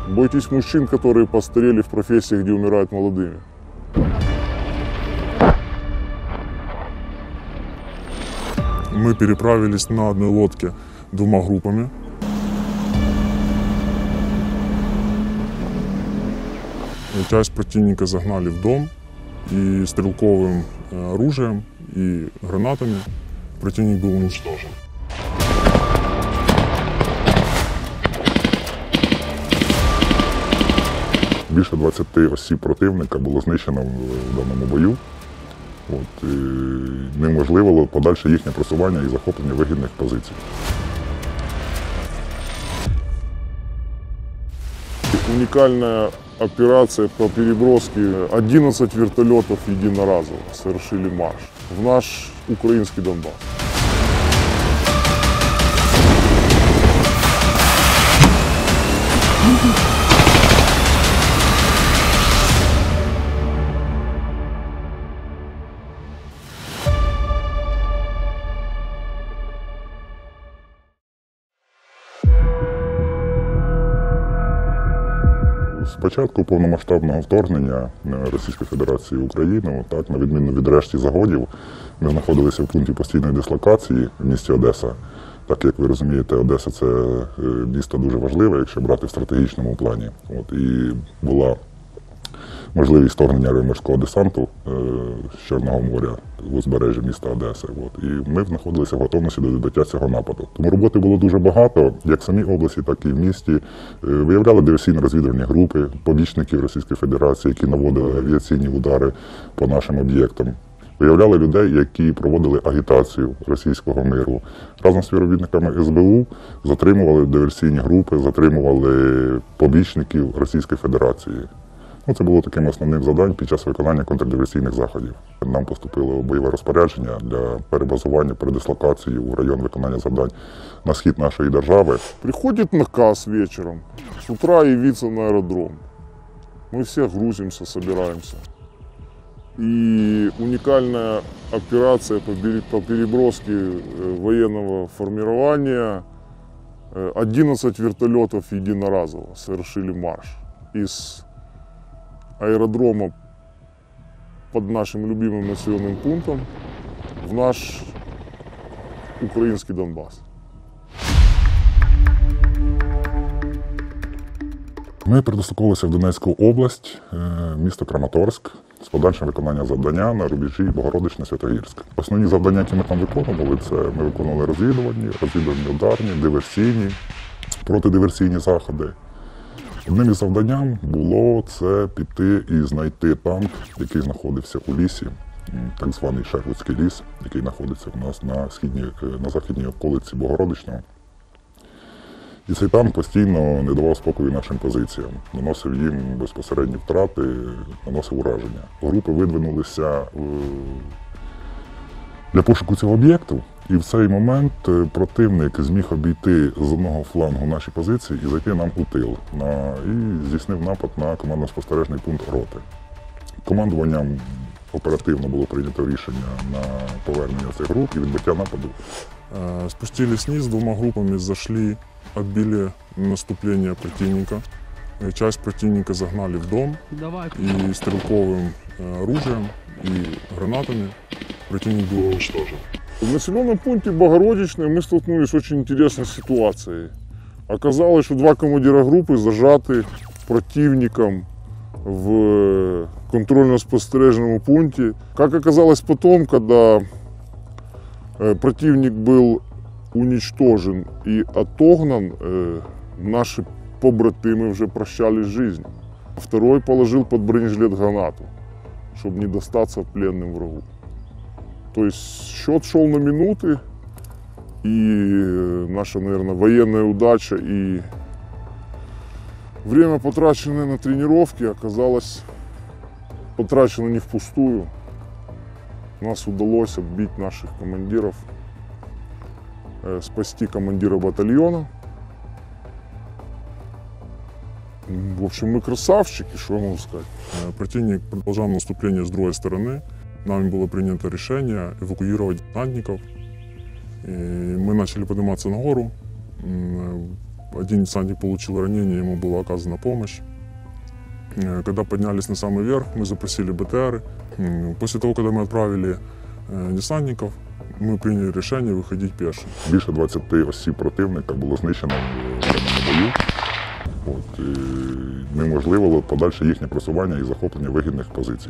Бойтесь мужчин, которые постарели в профессиях, где умирают молодыми. Мы переправились на одной лодке 2 группами. Часть противника загнали в дом, и стрелковым оружием и гранатами противник был уничтожен. Більше 20 осіб противника було знищено в даному бою. І неможливо подальше їхнє просування і захоплення вигідних позицій. Уникальная операция по переброске 11 вертолетов единоразово совершили марш в наш украинский Донбасс. З початку повномасштабного вторгнення Російської Федерації в Україну, на відміну від решті загонів, ми знаходилися в пункті постійної дислокації в місті Одеса. Так як ви розумієте, Одеса – це місто дуже важливе, якщо брати в стратегічному плані. І була можливість вторгнення морського десанту з Чорного моря в узбережжя міста Одеси. І ми знаходилися в готовності до відбиття цього нападу. Тому роботи було дуже багато, як в самій області, так і в місті. Виявляли диверсійно-розвідувальні групи, побічників Російської Федерації, які наводили авіаційні удари по нашим об'єктам. Виявляли людей, які проводили агітацію російського миру. Разом з співробітниками СБУ затримували диверсійні групи, затримували побічників Російської Федерації. Це було таким основним завданням під час виконання контрдиверсійних заходів. Нам поступило бойове розпорядження для перебазування, передислокації у район виконання завдань на схід нашої держави. Приходит наказ вечером, с утра явиться на аэродром. Мы все грузимся, собираемся. И уникальная операция по переброске военного формирования. 11 вертолетов единоразово совершили марш из аэродрома под нашим любимым населенным пунктом в наш украинский Донбасс. Ми передислоковувалися в Донецьку область, місто Краматорськ, з подальшим виконанням завдання на рубежі Богородичне-Святогірськ. Основні завдання, які ми там виконували, це ми виконували розвідувальні ударні, диверсійні, протидиверсійні заходи. Одним із завданням було це піти і знайти танк, який знаходився у лісі, так званий Шервудський ліс, який знаходиться у нас на західній околиці Богородичного. І цей танк постійно не давав спокою нашим позиціям, наносив їм безпосередні втрати, наносив ураження. Групи видвинулися для пошуку цього об'єкту, і в цей момент противник зміг обійти з одного флангу наші позиції і зайти нам у тил. І здійснив напад на командно-спостережний пункт роти. Командуванням оперативно було прийнято рішення на повернення цих груп і відбиття нападу. Спустились вниз, 2 группами зашли, отбили наступление противника. Часть противника загнали в дом, и стрелковым оружием и гранатами противник был уничтожен. В населенном пункте Богородичное мы столкнулись с очень интересной ситуацией. Оказалось, что 2 командира группы зажаты противником в контрольно-спостережном пункте. Как оказалось потом, когда противник был уничтожен и отогнан, наши побратимы уже прощались с жизнью. Второй положил под бронежилет гранату, чтобы не достаться пленным врагу. То есть счет шел на минуты, и наша, наверное, военная удача и время, потраченное на тренировки, оказалось потрачено не впустую. Нас удалось отбить наших командиров, спасти командира батальона. В общем, мы красавчики, что я могу сказать. Противник продолжал наступление с другой стороны. Нами было принято решение эвакуировать десантников. И мы начали подниматься на гору. один десантник получил ранение, ему была оказана помощь. Когда поднялись на самый верх, мы запросили БТРы. После того, когда мы отправили десантников, ми прийняли рішення виходити пішим. Більше 20 осіб противника було знищено в прямому бою. І неможливо подальше їхнє просування і захоплення вигідних позицій.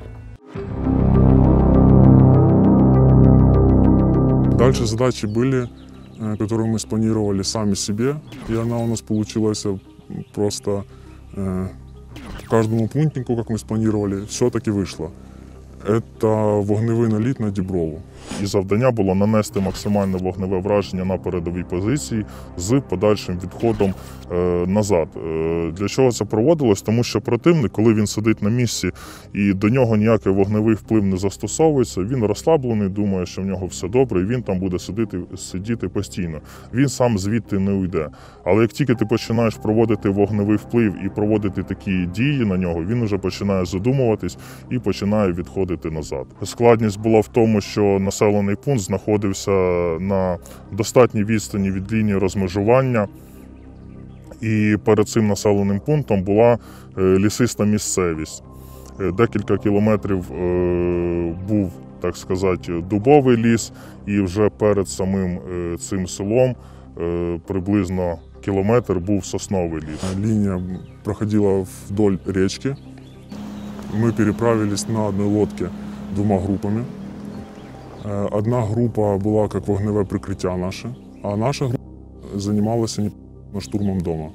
Дальше задачи были, которые мы спланировали сами себе, и она у нас получилась просто каждому пунктику, как мы спланировали, все-таки вышло. Это вогневий наліт на Діброву. І завдання було нанести максимальне вогневе враження на передовій позиції з подальшим відходом назад. Для чого це проводилось? Тому що противник, коли він сидить на місці і до нього ніякий вогневий вплив не застосовується, він розслаблений, думає, що в нього все добре, і він там буде сидіти постійно. Він сам звідти не уйде. Але як тільки ти починаєш проводити вогневий вплив і проводити такі дії на нього, він вже починає задумуватись і починає відходити назад. Складність була в тому, що населений пункт знаходився на достатній відстані від лінії розмежування, і перед цим населеним пунктом була лісиста місцевість. Декілька кілометрів був, так сказати, дубовий ліс, і вже перед самим цим селом приблизно кілометр був сосновий ліс. Линия проходила вдоль речки. Мы переправились на одной лодке 2 группами. Одна група была как вогневе прикриття наше, а наша група занималась штурмом дома.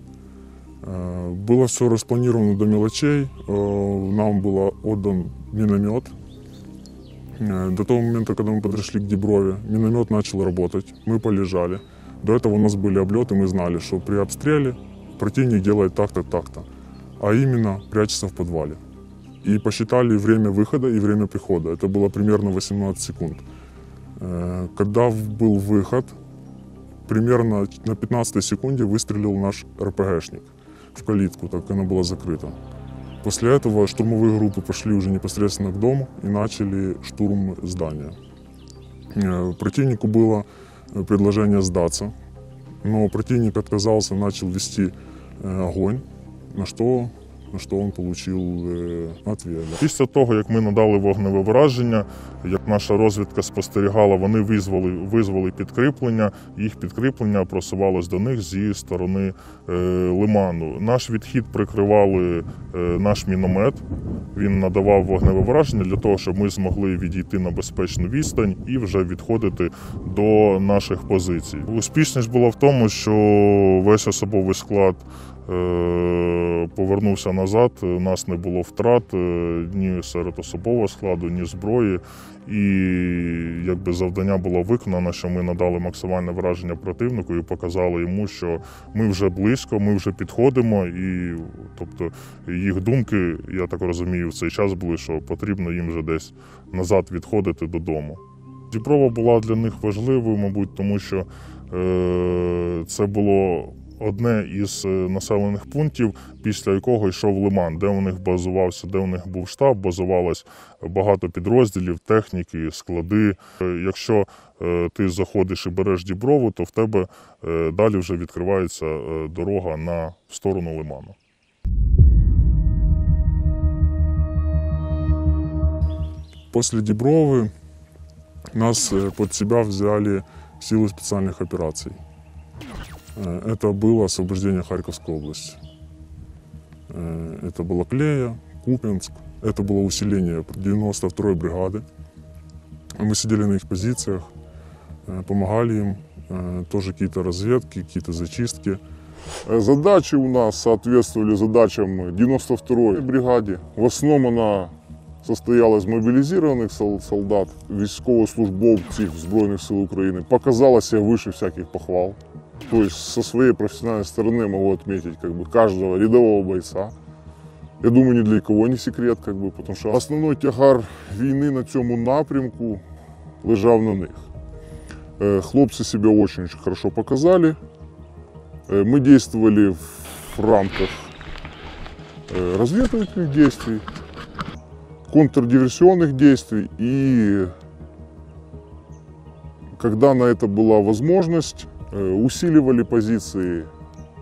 Было все распланировано до мелочей, нам был отдан миномет. До того момента, когда мы подошли к Діброві, миномет начал работать, мы полежали. До этого у нас были облеты, мы знали, что при обстреле противник делает так-то, так-то, а именно прячется в подвале. И посчитали время выхода и время прихода. Это было примерно 18 секунд. Когда был выход, примерно на 15 секунде выстрелил наш РПГшник в калитку, так как она была закрыта. После этого штурмовые группы пошли уже непосредственно к дому и начали штурм здания. Противнику было предложение сдаться, но противник отказался, начал вести огонь, на что він отримав відповідь. Після того, як ми надали вогневе враження, як наша розвідка спостерігала, вони визвали підкріплення, їх підкріплення просувалось до них зі сторони лиману. Наш відхід прикривали наш міномет, він надавав вогневе враження для того, щоб ми змогли відійти на безпечну відстань і вже відходити до наших позицій. Успішність була в тому, що весь особовий склад повернувся назад, у нас не було втрат ні серед особового складу, ні зброї. І якби завдання було виконано, що ми надали максимальне враження противнику і показали йому, що ми вже близько, ми вже підходимо. І тобто їх думки, я так розумію, в цей час були, що потрібно їм вже десь назад відходити додому. Діброва була для них важливою, мабуть, тому що це було одне із населених пунктів, після якого йшов лиман, де у них базувався, де у них був штаб, базувалось багато підрозділів, техніки, склади. Якщо ти заходиш і береш Діброву, то в тебе далі вже відкривається дорога на сторону лиману. После Діброви нас под себя взяли силы специальных операций. Это было освобождение Харьковской области. Это было Клея, Купянск. Это было усиление 92-й бригады. Мы сидели на их позициях, помогали им. Тоже какие-то разведки, какие-то зачистки. Задачи у нас соответствовали задачам 92-й бригаде. В основном она состояла из мобилизированных солдат, військовослужбовців Збройних сил України. Показала себя выше всяких похвал. То есть со своей профессиональной стороны могу отметить каждого рядового бойца. Я думаю, ни для кого не секрет, потому что основной тягар війни на цьому напрямку лежав на них. Хлопцы себя очень хорошо показали. Мы действовали в рамках разведывательных действий, контрдиверсионных действий, и когда на это была возможность, усиливали позиции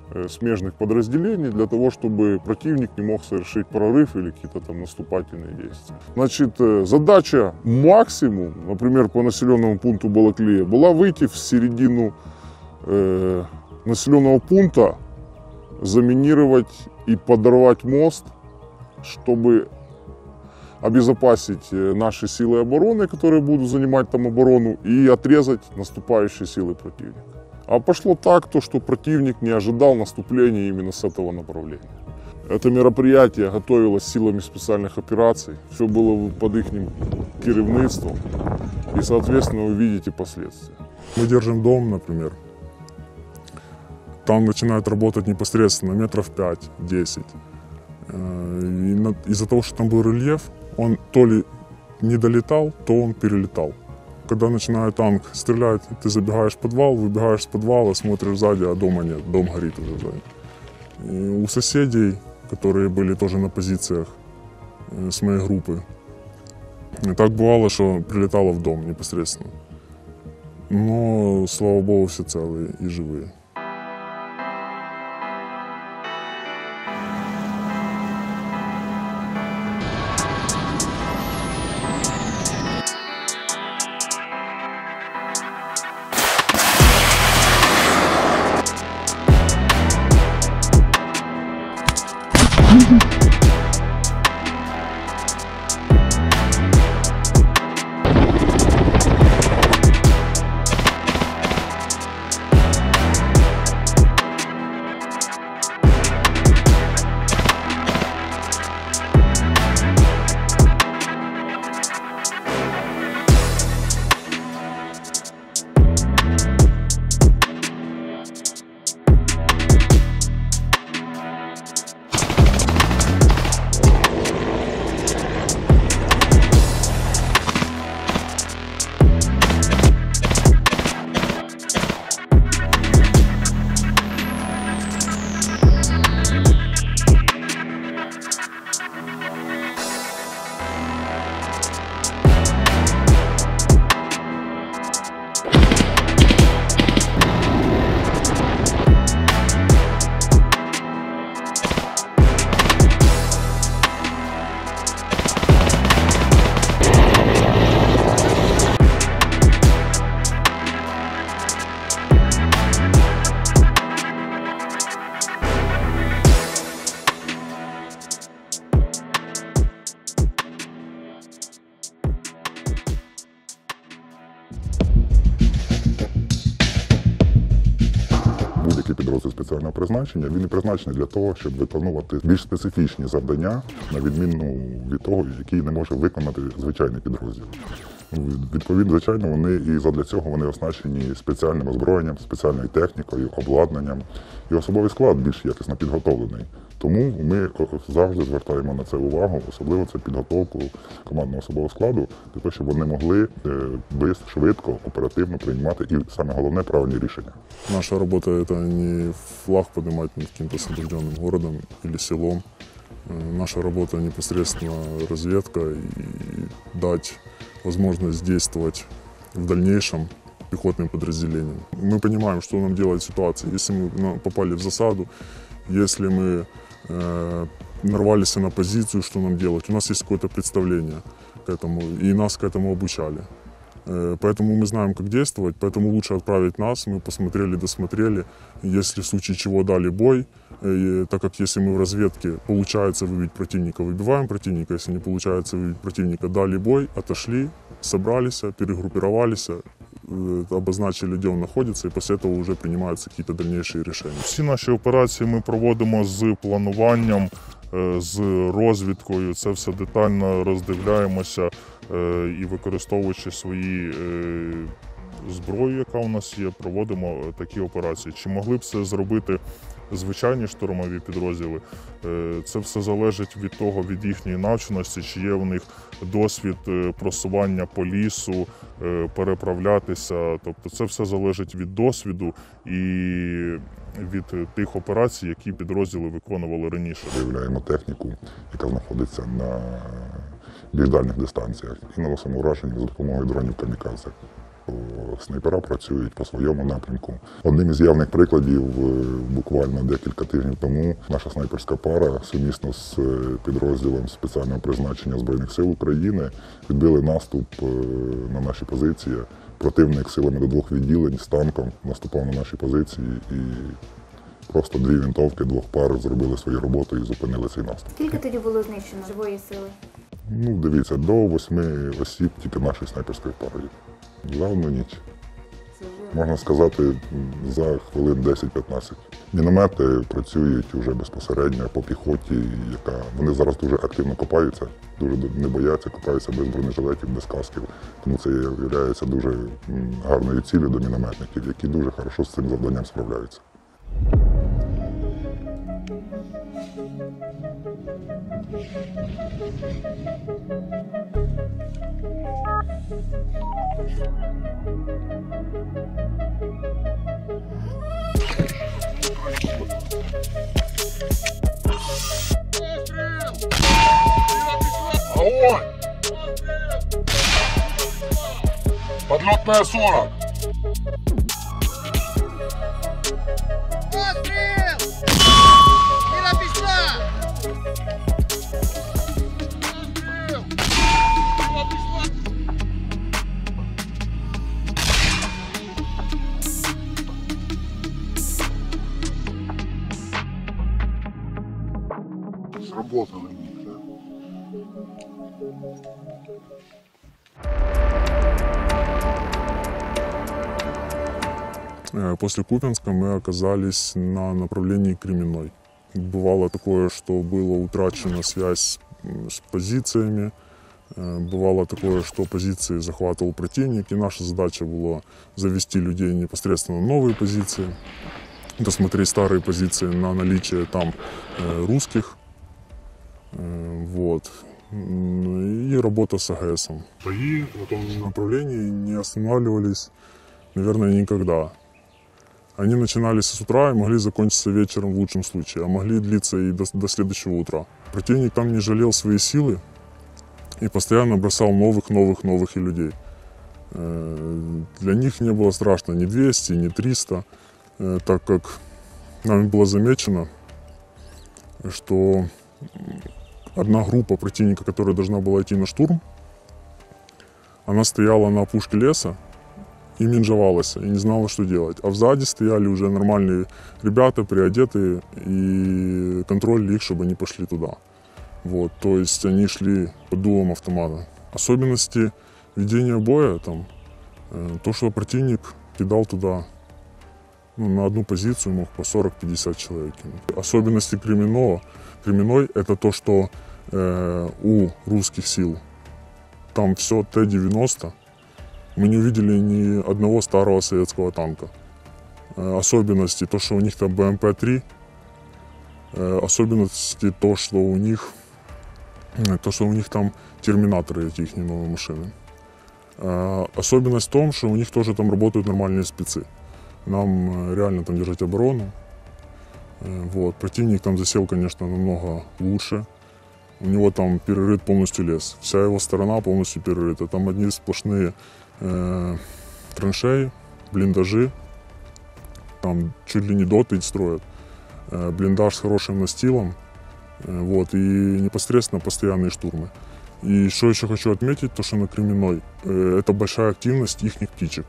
смежных подразделений для того, чтобы противник не мог совершить прорыв или какие-то там наступательные действия. Значит, задача максимум, например, по населенному пункту Балаклея, была выйти в середину населенного пункта, заминировать и подорвать мост, чтобы обезопасить наши силы обороны, которые будут занимать там оборону, и отрезать наступающие силы противника. А пошло так, что противник не ожидал наступления именно с этого направления. Это мероприятие готовилось силами специальных операций, все было под их керівництвом, и, соответственно, вы видите последствия. Мы держим дом, например. Там начинает работать непосредственно метров 5-10. Из-за того, что там был рельеф, он то ли не долетал, то он перелетал. Когда начинает танк стрелять, ты забегаешь в подвал, выбегаешь с подвала, смотришь сзади, а дома нет, дом горит уже сзади. И у соседей, которые были тоже на позициях с моей группы, так бывало, что прилетало в дом непосредственно. Но, слава богу, все целые и живые. Будь-який підрозділ спеціального призначення, він і призначений для того, щоб виконувати більш специфічні завдання, на відміну від того, які не може виконати звичайний підрозділ. Відповідно, звичайно, вони і задля цього вони оснащені спеціальним озброєнням, спеціальною технікою, обладнанням. І особовий склад більш якісно підготовлений. Тому ми завжди звертаємо на це увагу, особливо це підготовку командного особового складу, для того, щоб вони могли швидко, оперативно приймати і, саме головне, правильні рішення. Наша работа – это не флаг поднимать над каким-то освобожденным городом или селом. Наша работа непосредственно разведка и дать возможность действовать в дальнейшем пехотным подразделениям. Мы понимаем, что нам делать в ситуации, если мы попали в засаду, если мы нарвались на позицию, что нам делать. У нас есть какое-то представление к этому, и нас к этому обучали. Поэтому мы знаем, как действовать, поэтому лучше отправить нас, мы посмотрели, досмотрели. Если в случае чего дали бой, так как если мы в разведке получается выбить противника, выбиваем противника, если не получается выбить противника, дали бой, отошли, собрались, перегруппировались, обозначили, де він знаходиться, і після цього вже приймаються якісь дальніші рішення. Всі наші операції ми проводимо з плануванням, з розвідкою. Це все детально роздивляємося і, використовуючи свої зброю, яка у нас є, проводимо такі операції. Чи могли б це зробити звичайні штурмові підрозділи? Це все залежить від того, від їхньої навченості, чи є в них досвід просування по лісу, переправлятися. Тобто це все залежить від досвіду і від тих операцій, які підрозділи виконували раніше. Виявляємо техніку, яка знаходиться на більш дальніх дистанціях, і наносимо ураження за допомогою дронів камікадзе. Снайпера працюють по своєму напрямку. Одним із явних прикладів, буквально декілька тижнів тому, наша снайперська пара сумісно з підрозділом спеціального призначення Збройних сил України відбили наступ на наші позиції. Противник силами до 2 відділень з танком наступав на наші позиції і просто 2 винтовки 2 пар зробили свою роботу і зупинили цей наступ. Скільки тоді було знищено живої сили? Ну, дивіться, до 8 осіб тільки нашої снайперської пари. За одну ніч. Можна сказати, за хвилин 10-15. Міномети працюють вже безпосередньо по піхоті, яка вони зараз дуже активно копаються, дуже не бояться, копаються без бронежилетів, без касків. Тому це є дуже гарною ціллю до мінометників, які дуже хорошо з цим завданням справляються. Огонь! Подлетная 40! Постріл! Міра пішла! Постріл! Міра пішла! Сработали в них, да? После Купянска мы оказались на направлении Кременной. Бывало такое, что была утрачена связь с позициями. Бывало такое, что позиции захватывал противник, и наша задача была завести людей непосредственно на новые позиции, досмотреть старые позиции на наличие там русских. Вот. И работа с АГСом. Бои в этом направлении не останавливались, наверное, никогда. Они начинались с утра и могли закончиться вечером в лучшем случае, а могли длиться и до следующего утра. Противник там не жалел свои силы и постоянно бросал новых и людей. Для них не было страшно ни 200, ни 300, так как нами было замечено, что одна группа противника, которая должна была идти на штурм, она стояла на опушке леса и менжевалась, и не знала, что делать. А сзади стояли уже нормальные ребята, приодетые, и контролили их, чтобы они пошли туда. Вот, то есть они шли под дулом автомата. Особенности ведения боя, там, то, что противник кидал туда на одну позицию мог по 40-50 человек. Особенности Кременной – это то, что у русских сил там все Т-90. Мы не увидели ни одного старого советского танка. Особенности то, что у них там БМП-3. Особенности то, что у них там терминаторы, эти их новые машины. Особенность в том, что у них тоже там работают нормальные спецы. Нам реально там держать оборону. Вот. Противник там засел, конечно, намного лучше. У него там перерыт полностью лес. Вся его сторона полностью перерыта. Там одни сплошные траншеи, блиндажи. Там чуть ли не доты строят. Блиндаж с хорошим настилом. Вот. И непосредственно постоянные штурмы. И что еще хочу отметить, то что на Кременной это большая активность их птичек.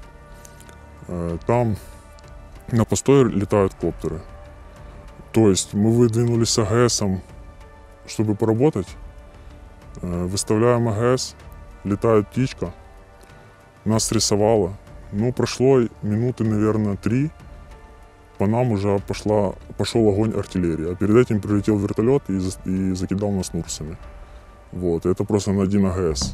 Там на постой летают коптеры. То есть мы выдвинулись с АГСом, чтобы поработать. Выставляем АГС, летает птичка. Нас стрессовало. Ну, прошло минуты, наверное, 3. По нам уже пошел огонь артиллерии. А перед этим прилетел вертолет и закидал нас нурсами. Вот, это просто на один АГС.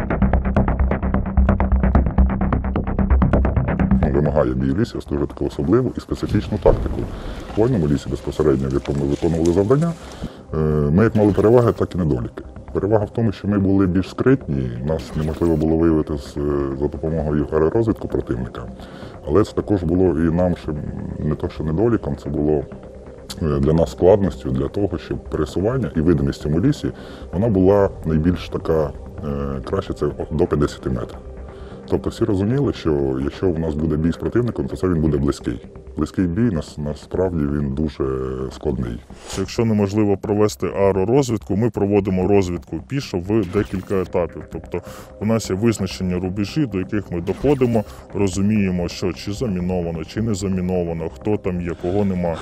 Вимагає бій в лісі дуже таку особливу і специфічну тактику. В вольному лісі безпосередньо, в якому ми виконували завдання, ми як мали переваги, так і недоліки. Перевага в тому, що ми були більш скритні, нас неможливо було виявити за допомогою аеророзвідку противника. Але це також було і нам ще не то, що недоліком, це було для нас складністю, для того, щоб пересування і видимість в цьому лісі, вона була найбільш така, краще це до 50 метрів. Тобто всі розуміли, що якщо у нас буде бій з противником, то це він буде близький. Близький бій, насправді, він дуже складний. Якщо неможливо провести аеророзвідку, ми проводимо розвідку пішо в декілька етапів. Тобто у нас є визначені рубежі, до яких ми доходимо, розуміємо, що чи заміновано, чи не заміновано, хто там є, кого нема.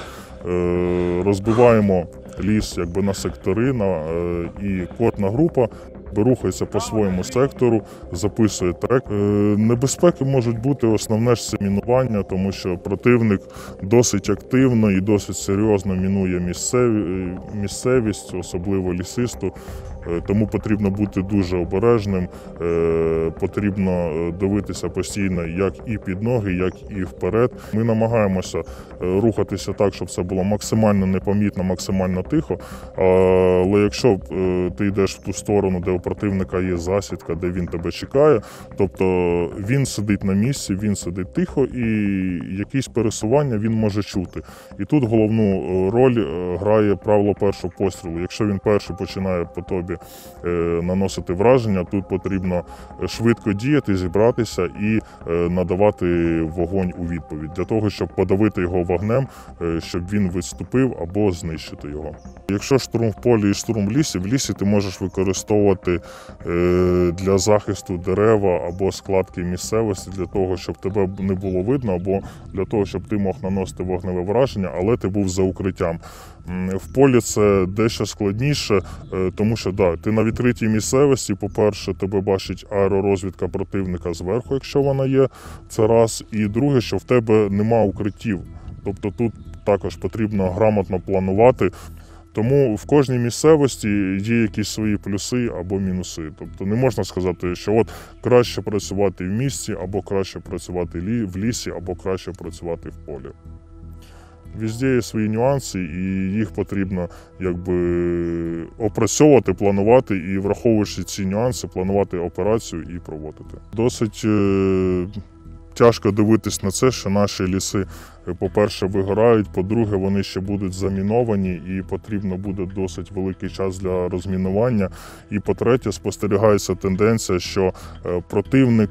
Розбиваємо ліс якби на сектори, і кодна група рухається по своєму сектору, записує трек. Небезпеки можуть бути, основне ж це мінування, тому що противник досить активно і досить серйозно мінує місцевість, особливо лісисту. Тому потрібно бути дуже обережним, потрібно дивитися постійно як і під ноги, як і вперед. Ми намагаємося рухатися так, щоб це було максимально непомітно, максимально тихо. Але якщо ти йдеш в ту сторону, де у противника є засідка, де він тебе чекає, тобто він сидить на місці, він сидить тихо і якісь пересування він може чути. І тут головну роль грає правило першого пострілу. Якщо він перший починає по тобі наносити враження, тут потрібно швидко діяти, зібратися і надавати вогонь у відповідь, для того, щоб подавити його вогнем, щоб він відступив або знищити його. Якщо штурм в полі і штурм в лісі ти можеш використовувати для захисту дерева або складки місцевості, для того, щоб тебе не було видно, або для того, щоб ти мог наносити вогневе враження, але ти був за укриттям. В полі це дещо складніше, тому що ти на відкритій місцевості, по-перше, тебе бачить аеророзвідка противника зверху, якщо вона є, це раз. І друге, що в тебе нема укриттів. Тобто тут також потрібно грамотно планувати. Тому в кожній місцевості є якісь свої плюси або мінуси. Тобто не можна сказати, що от краще працювати в місті, або краще працювати в лісі, або краще працювати в полі. Везде є свої нюанси, і їх потрібно якби опрацьовувати, планувати і, враховуючи ці нюанси, планувати операцію і проводити. Досить тяжко дивитись на це, що наші ліси, по-перше, вигорають, по-друге, вони ще будуть заміновані і потрібно буде досить великий час для розмінування. І по-третє, спостерігається тенденція, що противник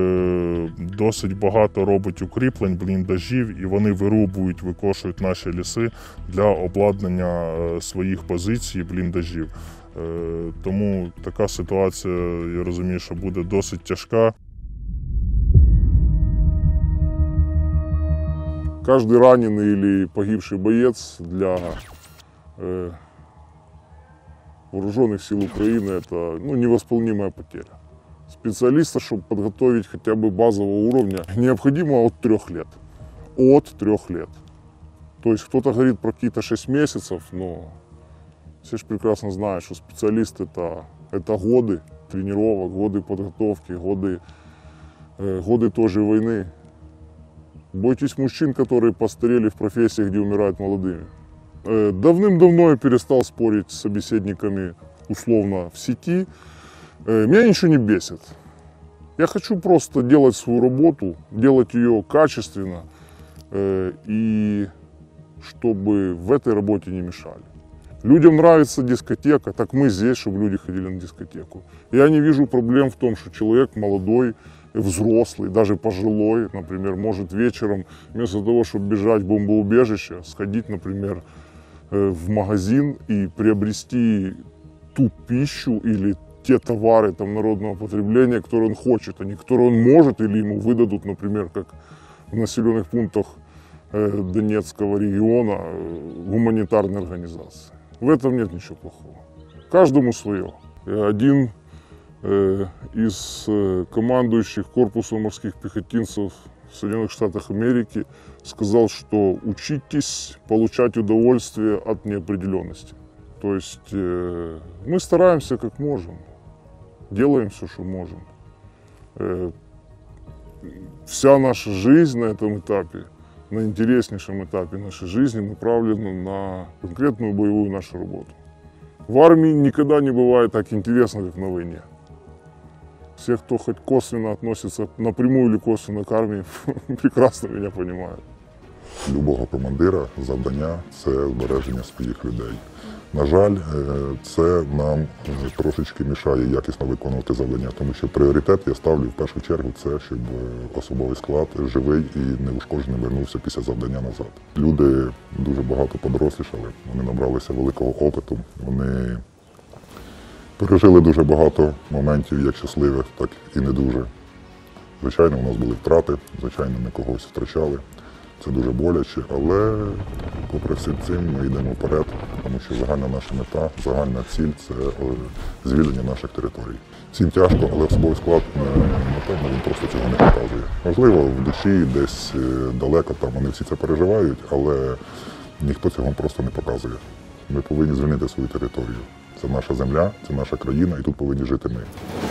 досить багато робить укріплень, бліндажів, і вони вирубують, викошують наші ліси для обладнання своїх позицій, бліндажів. Тому така ситуація, я розумію, що буде досить тяжка. Каждый раненый или погибший боец для вооруженных сил Украины – это невосполнимая потеря. Специалиста, чтобы подготовить хотя бы базового уровня, необходимо от 3 лет. От 3 лет. То есть кто-то говорит про какие-то 6 месяцев, но все же прекрасно знают, что специалист – это годы тренировок, годы подготовки, годы той же войны. Бойтесь мужчин, которые постарели в профессиях, где умирают молодыми. Давным-давно я перестал спорить с собеседниками условно в сети. Меня ничего не бесит. Я хочу просто делать свою работу, делать ее качественно, и чтобы в этой работе не мешали. Людям нравится дискотека, так мы здесь, чтобы люди ходили на дискотеку. Я не вижу проблем в том, что человек молодой, взрослый, даже пожилой, например, может вечером, вместо того, чтобы бежать в бомбоубежище, сходить, например, в магазин и приобрести ту пищу или те товары народного потребления, которые он хочет, а не которые он может или ему выдадут, например, как в населенных пунктах Донецкого региона гуманитарной организации. В этом нет ничего плохого. Каждому свое. Один из командующих корпусом морских пехотинцев в Соединенных Штатах Америки сказал, что учитесь получать удовольствие от неопределенности. То есть мы стараемся как можем, делаем все, что можем. Вся наша жизнь на этом этапе, на интереснейшем этапе нашей жизни направлена на конкретную боевую нашу работу. В армии никогда не бывает так интересно, как на войне. Все, кто хоть косвенно относится напрямую или косвенно к армии, прекрасно меня понимают. Любого командира завдання – це збереження своїх людей. На жаль, це нам трошечки мішає якісно виконувати завдання, тому що пріоритет я ставлю в першу чергу це, щоб особовий склад живий і неушкоджений вернувся після завдання назад. Люди дуже багато подорослішали, вони набралися великого опиту, вони пережили дуже багато моментів, як щасливих, так і не дуже. Звичайно, у нас були втрати, звичайно, ми когось втрачали. Це дуже боляче, але попри все цим ми йдемо вперед, тому що загальна наша мета, загальна ціль – це звільнення наших територій. Всім тяжко, але особовий склад, напевно, він просто цього не показує. Можливо, в душі десь далеко там вони всі це переживають, але ніхто цього просто не показує. Ми повинні звільнити свою територію. Це наша земля, це наша країна, і тут повинні жити ми.